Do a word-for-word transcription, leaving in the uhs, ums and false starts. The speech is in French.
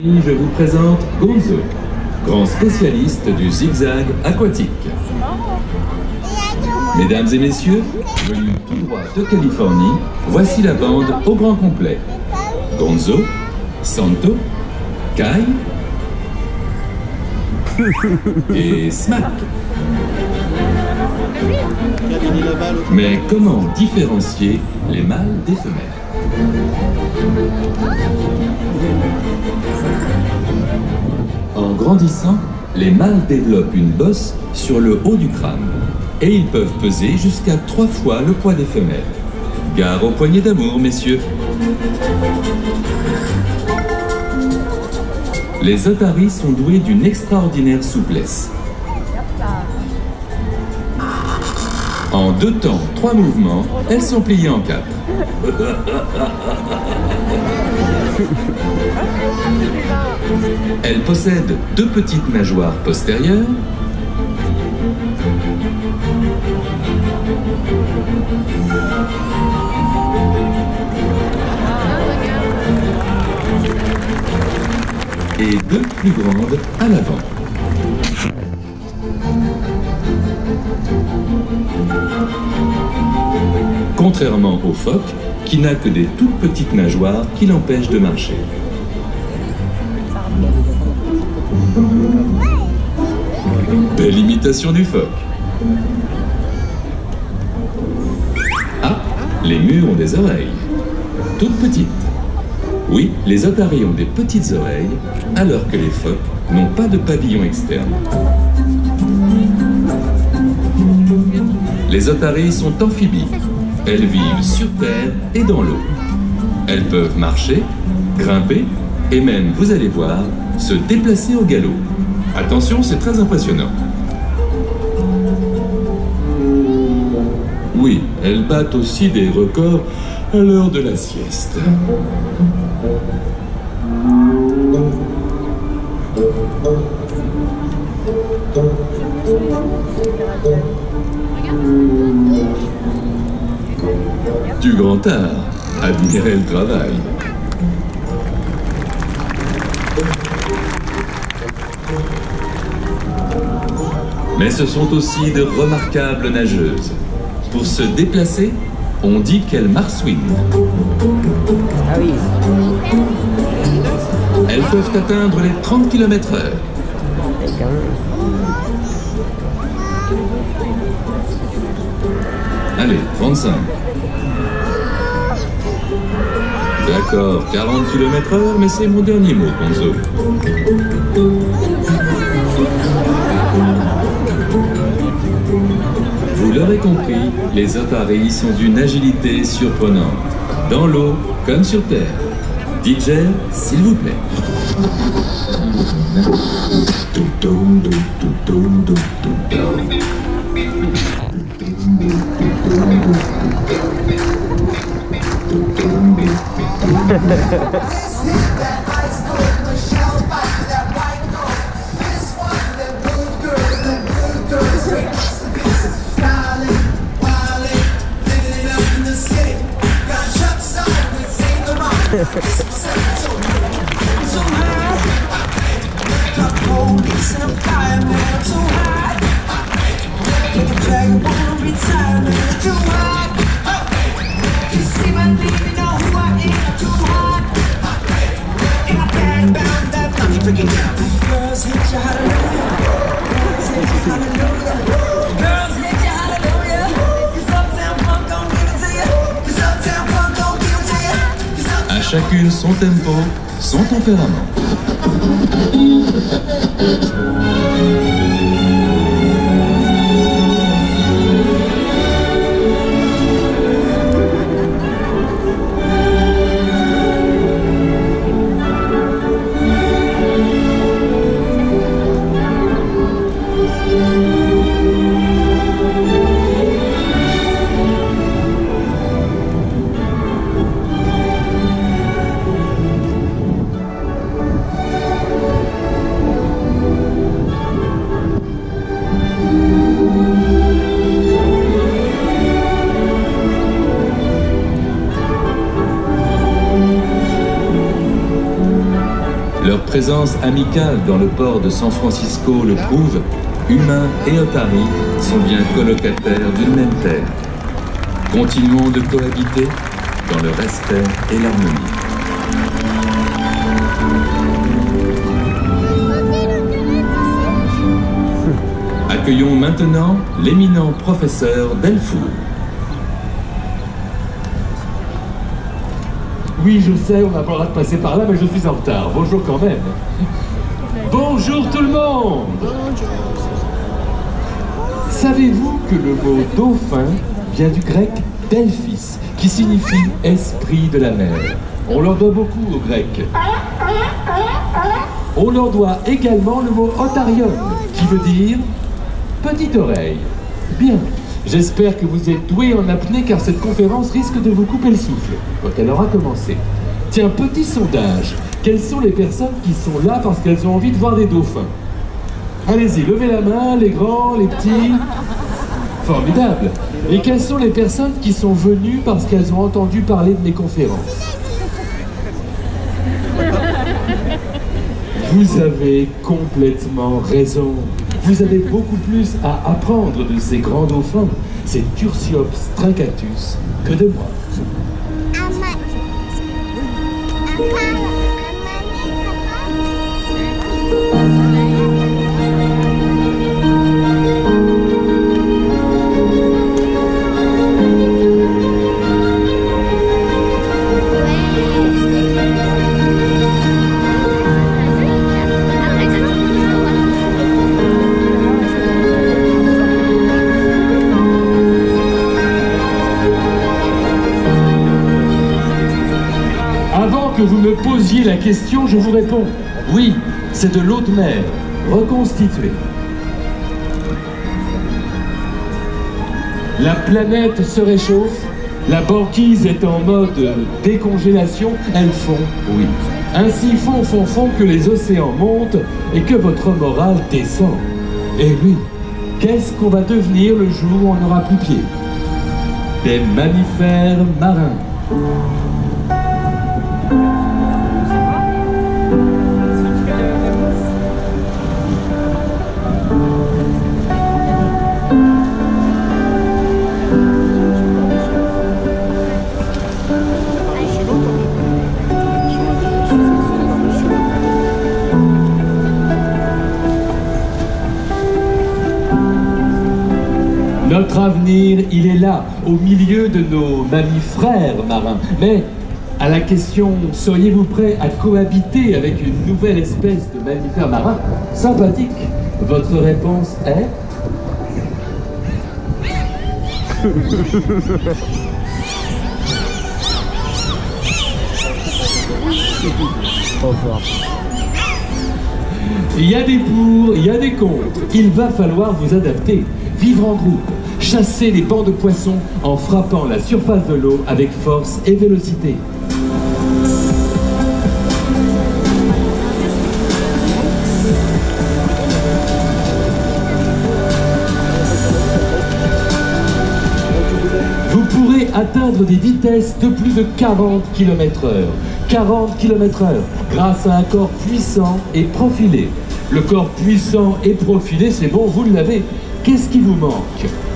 Je vous présente Gonzo, grand spécialiste du zigzag aquatique. Mesdames et messieurs, venus tout droit de Californie, voici la bande au grand complet. Gonzo, Santo, Kai et Smack. Mais comment différencier les mâles des femelles? En grandissant, les mâles développent une bosse sur le haut du crâne et ils peuvent peser jusqu'à trois fois le poids des femelles. Gare aux poignées d'amour, messieurs. Les otaries sont douées d'une extraordinaire souplesse. En deux temps, trois mouvements, elles sont pliées en quatre. Elles possèdent deux petites nageoires postérieures et deux plus grandes à l'avant. Contrairement au phoque, qui n'a que des toutes petites nageoires qui l'empêchent de marcher. Belle imitation du phoque. Ah, les murs ont des oreilles. Toutes petites. Oui, les otaries ont des petites oreilles, alors que les phoques n'ont pas de pavillon externe. Les otaries sont amphibies. Elles vivent sur terre et dans l'eau. Elles peuvent marcher, grimper et même, vous allez voir, se déplacer au galop. Attention, c'est très impressionnant. Oui, elles battent aussi des records à l'heure de la sieste. Du grand art, admirez le travail. Mais ce sont aussi de remarquables nageuses. Pour se déplacer, on dit qu'elles marsouinent. Ah oui. Elles peuvent atteindre les trente kilomètres heure. Allez, trente-cinq. D'accord, quarante kilomètres heure, mais c'est mon dernier mot, Gonzo. Vous l'aurez compris, les otaries sont d'une agilité surprenante, dans l'eau comme sur terre. D J, s'il vous plaît. À chacune son tempo, son tempérament. présence amicale dans le port de San Francisco le prouve, humains et otaries sont bien colocataires d'une même terre. Continuons de cohabiter dans le respect et l'harmonie. Accueillons maintenant l'éminent professeur Delfour. Oui, je sais, on n'a pas le droit de passer par là, mais je suis en retard. Bonjour quand même. Bonjour tout le monde. Savez-vous que le mot dauphin vient du grec delphis, qui signifie esprit de la mer? On leur doit beaucoup aux Grecs. On leur doit également le mot otarion, qui veut dire petite oreille. Bien. J'espère que vous êtes doués en apnée car cette conférence risque de vous couper le souffle quand elle aura commencé. Tiens, petit sondage. Quelles sont les personnes qui sont là parce qu'elles ont envie de voir des dauphins? Allez-y, levez la main, les grands, les petits. Formidable. Et quelles sont les personnes qui sont venues parce qu'elles ont entendu parler de mes conférences? Vous avez complètement raison. Vous avez beaucoup plus à apprendre de ces grands dauphins, ces Tursiops truncatus, que de moi. Que vous me posiez la question, je vous réponds. Oui, c'est de l'eau de mer, reconstituée. La planète se réchauffe, la banquise est en mode décongélation, elles font, oui. Ainsi font, font, font que les océans montent et que votre morale descend. Et oui, qu'est-ce qu'on va devenir le jour où on n'aura plus pied? Des mammifères marins. Notre avenir, il est là, au milieu de nos mammifères marins. Mais à la question, seriez-vous prêt à cohabiter avec une nouvelle espèce de mammifères marins sympathique? Votre réponse est... Il y a des pour, il y a des contre. Il va falloir vous adapter, vivre en groupe, chasser les bancs de poissons en frappant la surface de l'eau avec force et vélocité. Vous pourrez atteindre des vitesses de plus de quarante kilomètres heure. quarante kilomètres heure, grâce à un corps puissant et profilé. Le corps puissant et profilé, c'est bon, vous l'avez. Qu'est-ce qui vous manque?